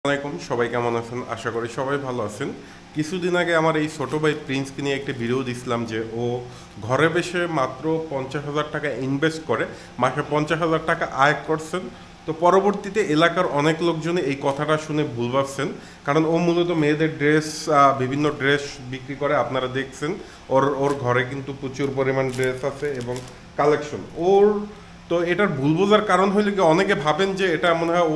আসসালামাইকুম, সবাই কেমন আছেন? আশা করি সবাই ভালো আছেন। কিছুদিন আগে আমার এই ছোট ভাই প্রিন্সকে নিয়ে একটা ভিডিও দিছিলাম যে ও ঘরে বসে মাত্র 50,000 টাকা ইনভেস্ট করে মাসে 50,000 টাকা আয় করছেন। তো পরবর্তীতে এলাকার অনেক লোকজনই এই কথাটা শুনে ভুল ভাবছেন, কারণ ও মূলত মেয়েদের ড্রেস, বিভিন্ন ড্রেস বিক্রি করে। আপনারা দেখছেন ওর ওর ঘরে কিন্তু প্রচুর পরিমাণ ড্রেস আছে এবং কালেকশন ওর। তো এটার ভুল বোঝার কারণ হইলে কি, অনেকে ভাবেন যে এটা মনে হয় ও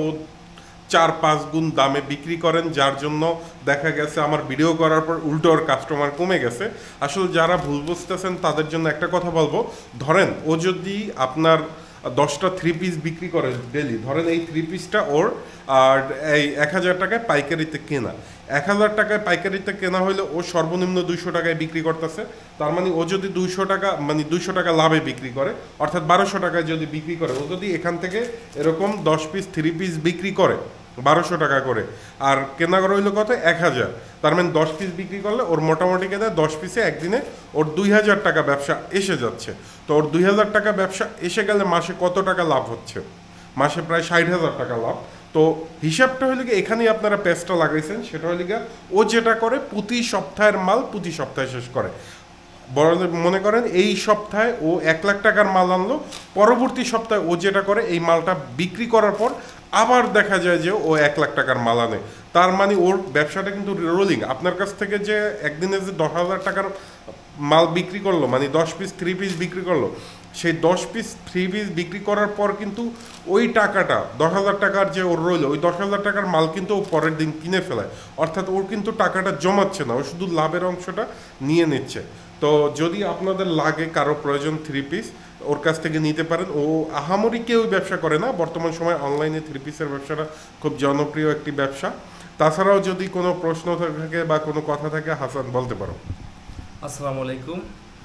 4-5 গুণ দামে বিক্রি করেন, যার জন্য দেখা গেছে আমার ভিডিও করার পর উল্টো ওর কাস্টমার কমে গেছে। আসলে যারা ভুল বুঝতেছেন তাদের জন্য একটা কথা বলবো, ধরেন ও যদি আপনার 10টা থ্রি পিস বিক্রি করে ডেলি, ধরেন এই থ্রি পিসটা ওর আর এই 1,000 টাকায় পাইকারিতে কেনা, 1,000 টাকায় পাইকারিতে কেনা হলে ও সর্বনিম্ন 200 টাকায় বিক্রি করতেছে। তার মানে ও যদি 200 টাকা, মানে 200 টাকা লাভে বিক্রি করে, অর্থাৎ 1200 টাকায় যদি বিক্রি করে, ও যদি এখান থেকে এরকম 10 পিস থ্রি পিস বিক্রি করে 1200 টাকা করে, আর কেনা করে হইলো কত, 1,000, তার মানে 10 পিস বিক্রি করলে ওর মোটামুটি কেনা 10 পিসে একদিনে ওর 2,000 টাকা ব্যবসা এসে যাচ্ছে। তো ওর 2,000 টাকা ব্যবসা এসে গেলে মাসে কত টাকা লাভ হচ্ছে? মাসে প্রায় 60,000 টাকা লাভ। তো হিসাবটা হলে কি, এখানেই আপনারা পেজটা লাগাইছেন, সেটা হলে গিয়ে ও যেটা করে প্রতি সপ্তাহের মাল প্রতি সপ্তাহে শেষ করে। বড় মনে করেন এই সপ্তাহে ও 1,00,000 টাকার মাল আনলো, পরবর্তী সপ্তাহে ও যেটা করে এই মালটা বিক্রি করার পর আবার দেখা যায় যে ও 1,00,000 টাকার মাল আনে। তার মানে ওর ব্যবসাটা কিন্তু রোলিং। আপনার কাছ থেকে যে একদিনে যে 10,000 টাকার মাল বিক্রি করলো, মানে 10 পিস থ্রি পিস বিক্রি করলো, সেই 10 পিস থ্রি পিস বিক্রি করার পর কিন্তু ওই টাকাটা 10,000 টাকার যে ওর রইলো, ওই 10,000 টাকার মাল কিন্তু ও পরের দিন কিনে ফেলায়। অর্থাৎ ওর কিন্তু টাকাটা জমাচ্ছে না, ও শুধু লাভের অংশটা নিয়ে নিচ্ছে। তো যদি আপনাদের লাগে, কারো প্রয়োজন থ্রি পিস, ওর কাছ থেকে নিতে পারেন। ও আহামরি কেউ ব্যবসা করে না, বর্তমান সময় অনলাইনে থ্রি পিসের ব্যবসাটা খুব জনপ্রিয় একটি ব্যবসা। তাছাড়াও যদি কোনো প্রশ্ন থাকে বা কোনো কথা থাকে, হাসান বলতে পারো। আসসালামু আলাইকুম।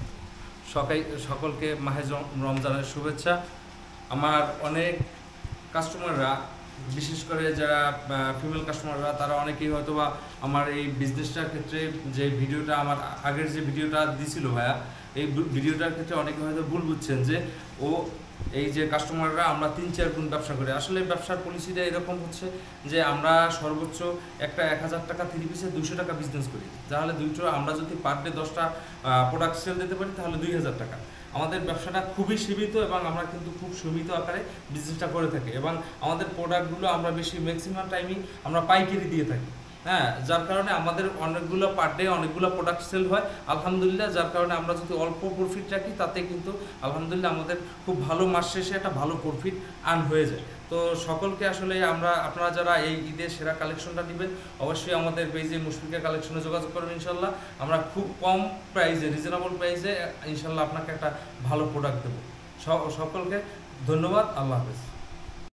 সকলকে মাহে রমজানের শুভেচ্ছা। আমার অনেক কাস্টমাররা, বিশেষ করে যারা ফিমেল কাস্টমাররা, তারা অনেকেই হয়তো বা আমার এই বিজনেসটার ক্ষেত্রে যে ভিডিওটা, আমার আগের যে ভিডিওটা দিছিল ভাইয়া, এই ভিডিওটার ক্ষেত্রে অনেকে হয়তো ভুল বুঝছেন যে ও এই যে কাস্টমাররা আমরা 3-4 গুণ ব্যবসা করি। আসলে ব্যবসার পলিসিটা এরকম হচ্ছে যে আমরা সর্বোচ্চ একটা 1,000 টাকা থ্রি পিসে 200 টাকা বিজনেস করি। তাহলে আমরা যদি পার ডে 10টা প্রোডাক্ট সেল দিতে পারি, তাহলে 2,000 টাকা। আমাদের ব্যবসাটা খুবই সীমিত এবং আমরা কিন্তু খুব সীমিত আকারে বিজনেসটা করে থাকি, এবং আমাদের প্রোডাক্টগুলো আমরা ম্যাক্সিমাম টাইমই আমরা পাইকারি দিয়ে থাকি। হ্যাঁ, যার কারণে আমাদের অনেকগুলো পার ডে অনেকগুলো প্রোডাক্ট সেল হয় আলহামদুলিল্লাহ। যার কারণে আমরা যদি অল্প প্রফিট রাখি, তাতে কিন্তু আলহামদুলিল্লাহ আমাদের খুব ভালো মাস শেষে একটা ভালো প্রফিট আর্ন হয়ে যায়। তো সকলকে আসলে আপনারা যারা এই ঈদের সেরা কালেকশনটা নেবেন, অবশ্যই আমাদের পেজে মুশফিকা কালেকশনে যোগাযোগ করবেন। ইনশাল্লাহ আমরা খুব কম প্রাইসে, রিজনেবল প্রাইসে ইনশাল্লাহ আপনাকে একটা ভালো প্রোডাক্ট দেবো। সকলকে ধন্যবাদ। আল্লাহ হাফেজ।